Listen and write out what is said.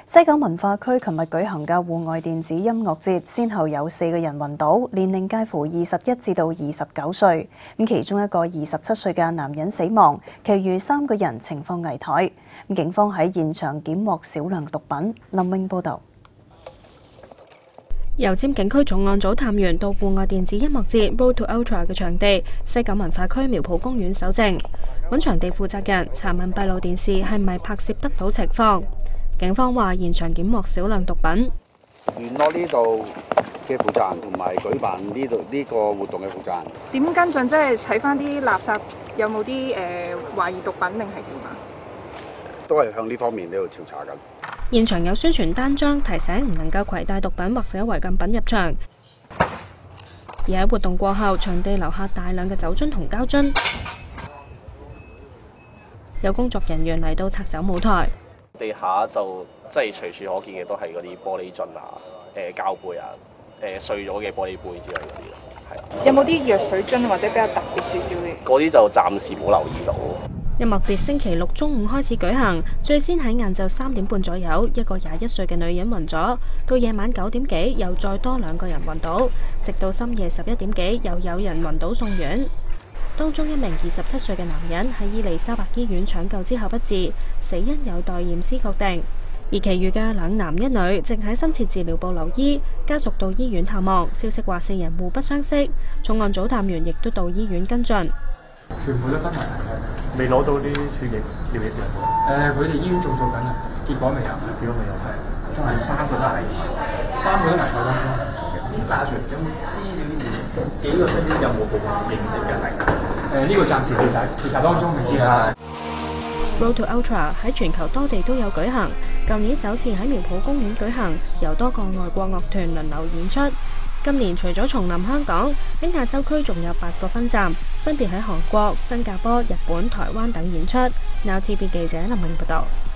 西九文化區琴日舉行嘅戶外電子音樂節，先後有4個人暈倒，年齡介乎21至到29歲。其中一個27歲嘅男人死亡，其餘3個人情況危殆。警方喺現場檢獲少量毒品。林穎報導。 油尖警區重案組探員到戶外電子音樂節 Road to Ultra 嘅場地西九文化區苗圃公園搜證，揾場地負責人查問閉路電視係咪拍攝得到情況。警方話現場檢獲少量毒品。 聯絡呢度嘅負責人同埋舉辦呢個活動嘅負責人。 點跟進？即係睇翻啲垃圾有冇啲懷疑毒品定係點啊？ 都係向呢方面呢度調查緊。 現場有宣傳單張提醒唔能夠攜帶毒品或者違禁品入場。而喺活動過後，場地留下大量嘅酒樽同膠樽，有工作人員嚟到拆走舞台。 地下就即係隨處可見嘅都係嗰啲玻璃樽啊、膠杯啊、碎咗嘅玻璃杯之類嗰啲咯，係啊。 有冇啲藥水樽或者比較特別少少嘅？ 嗰啲就暫時冇留意到。 音樂節星期六中午開始舉行，最先喺晏晝3點半左右，一個21歲嘅女人暈咗，到夜晚9點幾又再多2個人暈倒，直到深夜11點幾又有人暈倒送院。當中一名27歲嘅男人喺伊利沙伯醫院搶救之後不治，死因有待驗屍確定。而其餘嘅2男1女正喺深切治療部留醫，家屬到醫院探望。消息話4人互不相識，重案組探員亦都到醫院跟進。 全部都昏迷係未攞到啲血液尿液嘅。 佢哋醫院仲做緊啊，結果未有， 都係3個都係 3個都危殆當中。 打住有冇資料幾個身邊有冇部分認識嘅係？ 呢個暫時調查當中未知啦。 Road to Ultra 喺全球多地都有舉行，舊年首次喺苗圃公園舉行，由多個外國樂團輪流演出。今年除咗重臨香港，喺亞洲區仲有8個分站，分別喺韓國、新加坡、日本、台灣等演出。Now TV 記者林穎報道。